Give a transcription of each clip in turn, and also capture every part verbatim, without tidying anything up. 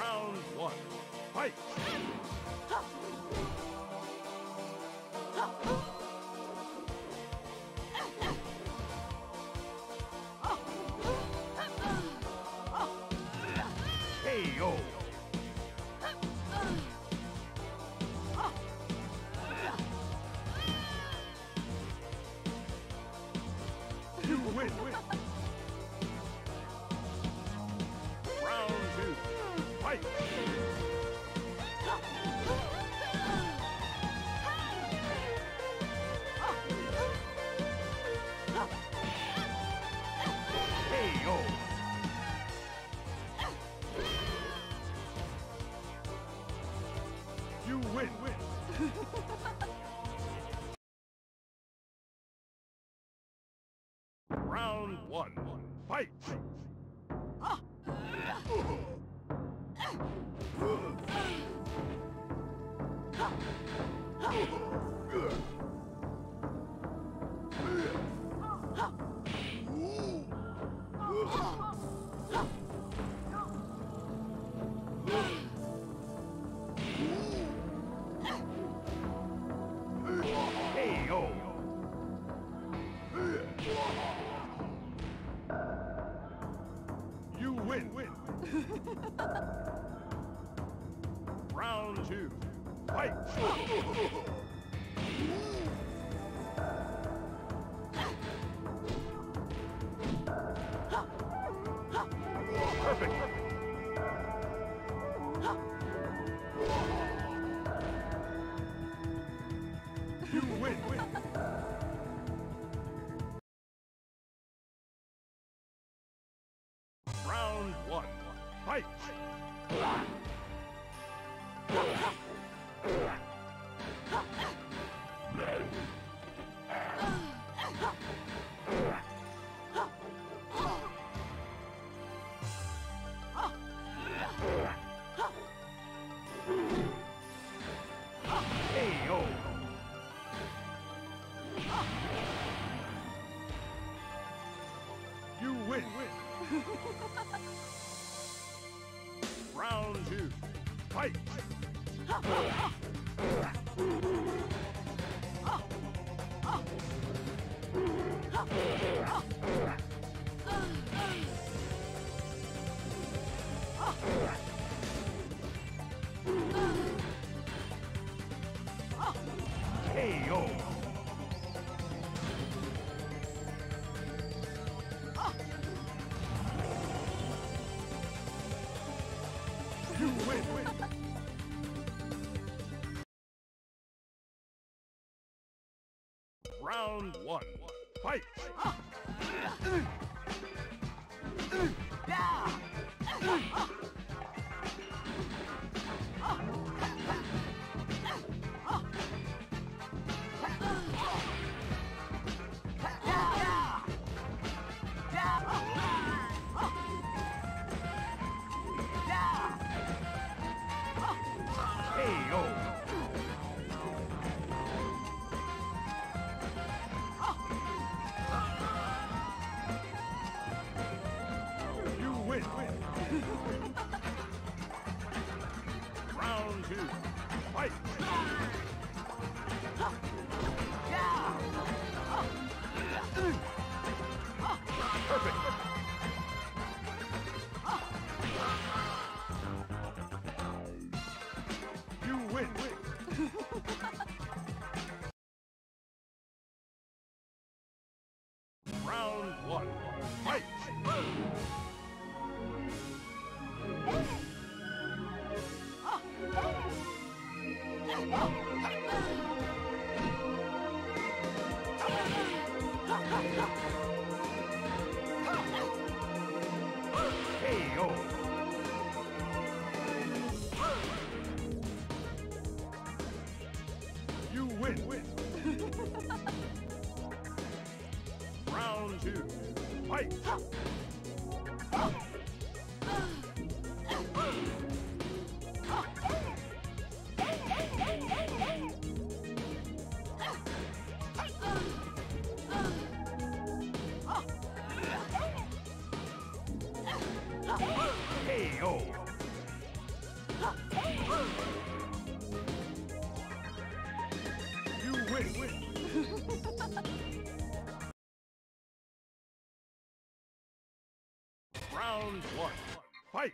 Round one. Fight! K O! You win! Round two. Fight! K O! You win! Round one. Fight! K O! You win! Round two. Fight! Perfect! You win! Round one. Fight! K O! You win! Round two. Fight! K O! You win! Round one. Fight! K O! You win! Round two. Fight! Perfect! You win! Round one. Fight! K O! You win! Round two. Fight! K O! win, win. Round one. Fight!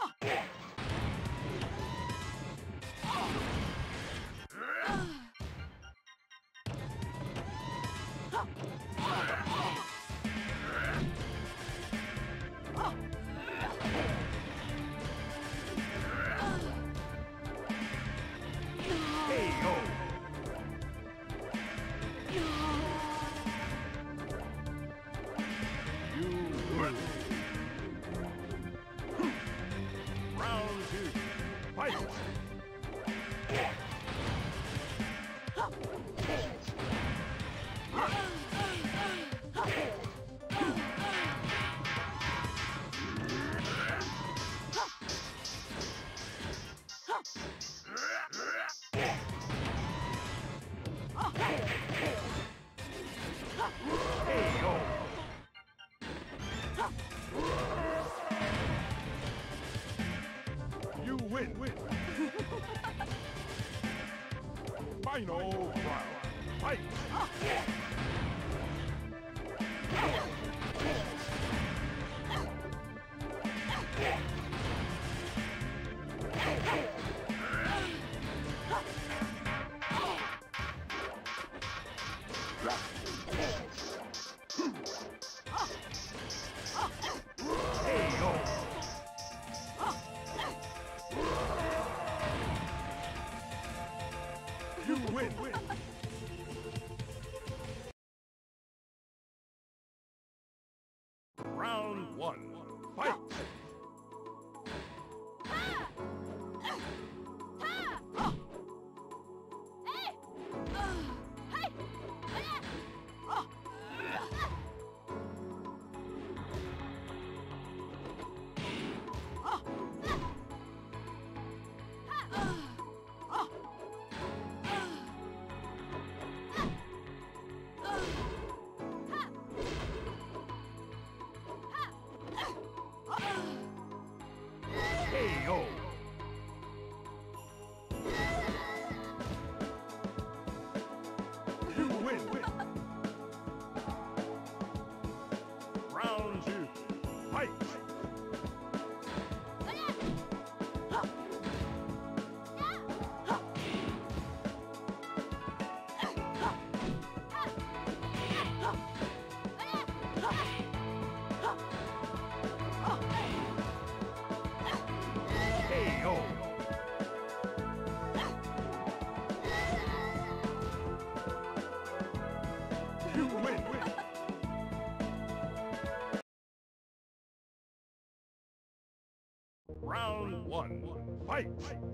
You win, win. Final round. Fight! You win, win. Round one. Fight! K O. You win, win. Round two. Fight! K O. You win, win. Round one. Fight!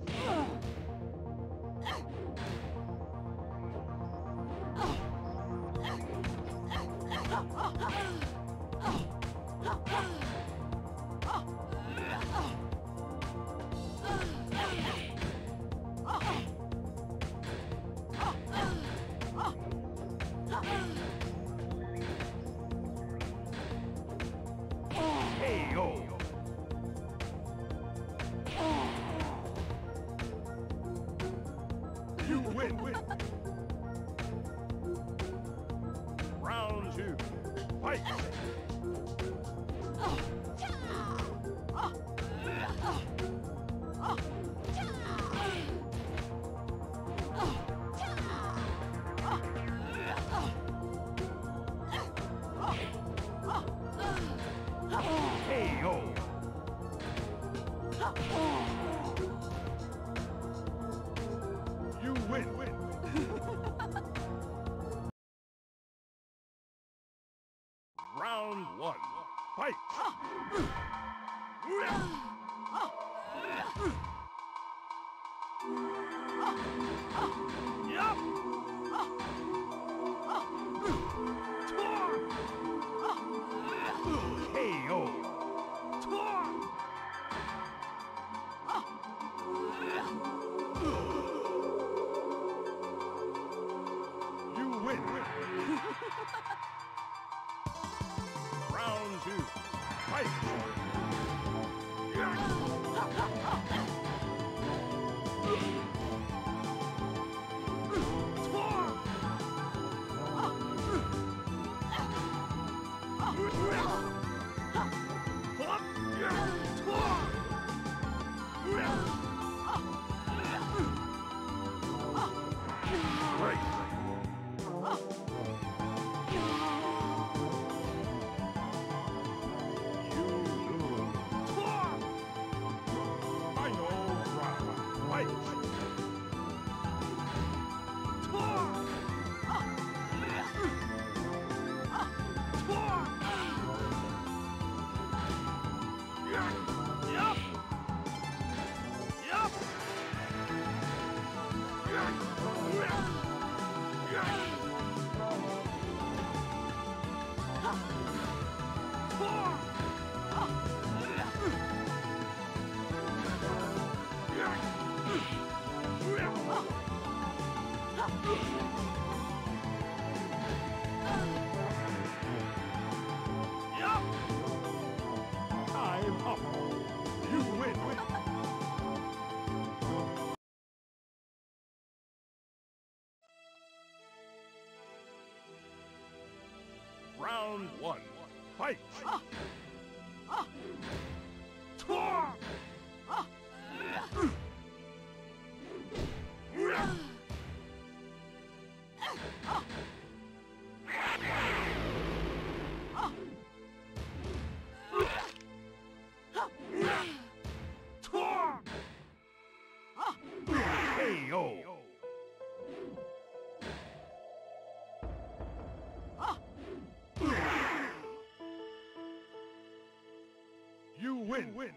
K O. You win, win. Round two. Fight! K O. You win, win. Round one. Fight! Yup! K O. You win, win. Round two. Fight! Time up. You win. Round one. Fight. K O. You win. win.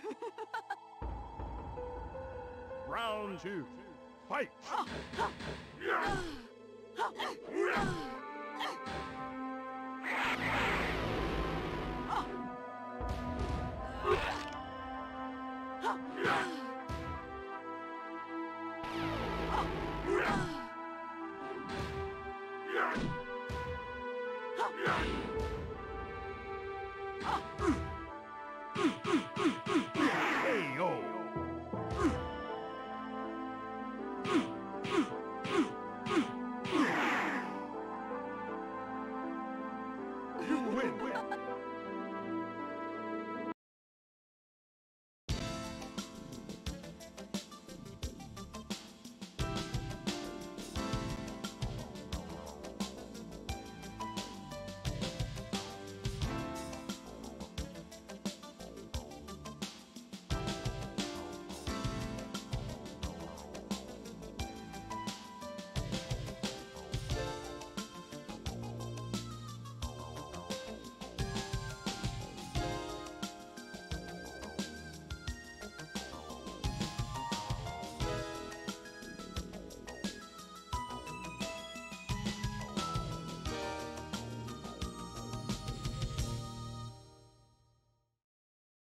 Round two. Fight.